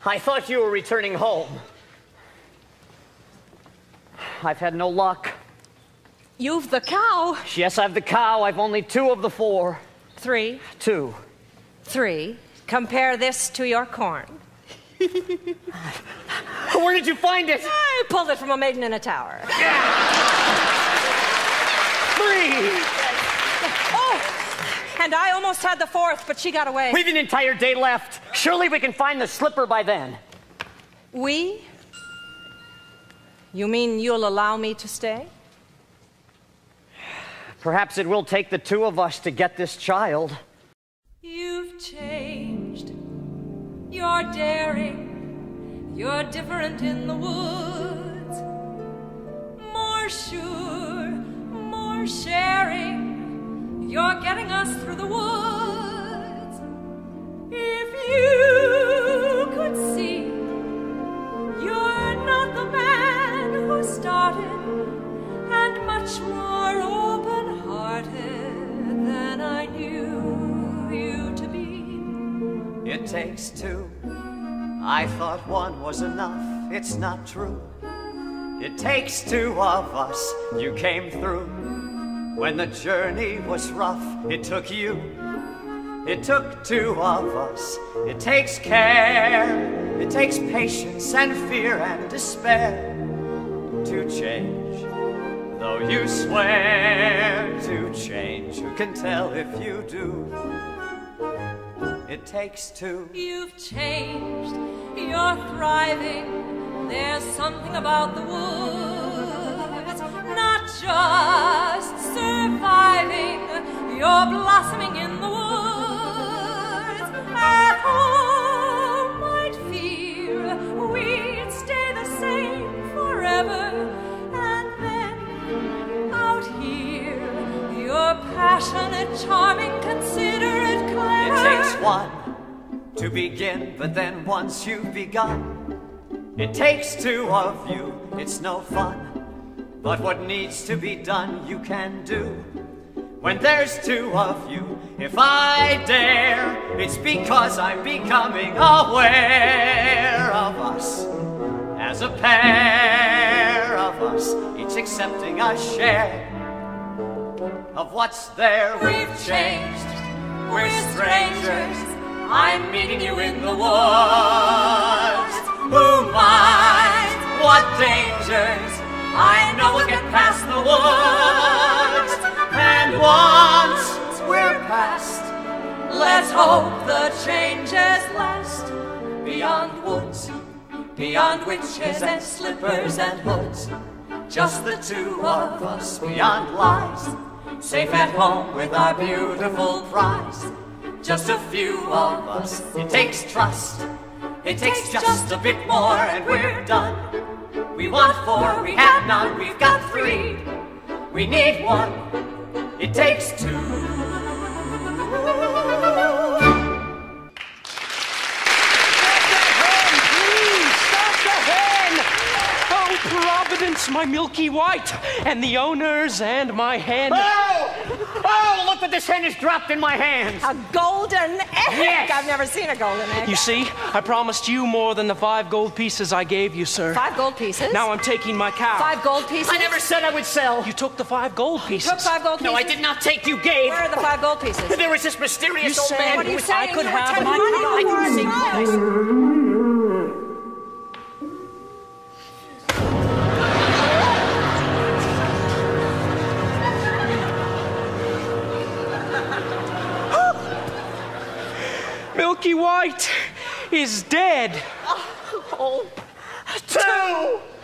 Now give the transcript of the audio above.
I thought you were returning home. I've had no luck. You've the cow. Yes, I've the cow. I've only 2 of the 4. 3. 2. 3. Compare this to your corn. Where did you find it? I pulled it from a maiden in a tower. 3! Oh! And I almost had the 4th, but she got away. We've an entire day left. Surely we can find the slipper by then. We? You mean you'll allow me to stay? Perhaps it will take the 2 of us to get this child. You've changed. You're daring. You're different in the woods. More sure, more sharing. You're getting us through the woods. If you could see, you're not the man who started, and much more open-hearted than I knew you to be. It takes 2. I thought 1 was enough. It's not true. It takes 2 of us. You came through. When the journey was rough, it took you. It took 2 of us. It takes care. It takes patience and fear and despair to change. Though you swear to change, who can tell if you do? It takes 2. You've changed. You're thriving. There's something about the woods. Not just surviving. You're blossoming in the woods. At home, I'd fear we'd stay the same forever. And then, out here, you're passionate, charming, considerate, clever. It takes 1 to begin, but then once you've begun, it takes 2 of you. It's no fun, but what needs to be done you can do. When there's 2 of you, if I dare, it's because I'm becoming aware of us as a pair of us, each accepting a share of what's there. We've changed. We're strangers. I'm meeting you in the woods. Who minds what dangers? I know we'll get past the woods. And once we're past, Let's hope the changes last. Beyond woods, beyond witches and slippers and hoods. just the 2 of us beyond lies, safe at home with our beautiful prize. Just a few of us. It takes trust. It takes just a bit more and we're done. We want 4, we have none, we've got 3. We need 1. It takes 2. Providence, my Milky White, and the owners and my hen. Oh! Oh, look what this hen has dropped in my hands. A golden egg? Yes. I've never seen a golden egg. You see, I promised you more than the 5 gold pieces I gave you, sir. 5 gold pieces? Now I'm taking my cow. 5 gold pieces? I never said I would sell. You took the 5 gold pieces. Took 5 gold pieces? No, I did not take. You gave. Where are the 5 gold pieces? There was this mysterious You old said man. What are you who was- saying? I could You were have telling my me cow. you I were didn't see nice. Milky White is dead. Oh, 2!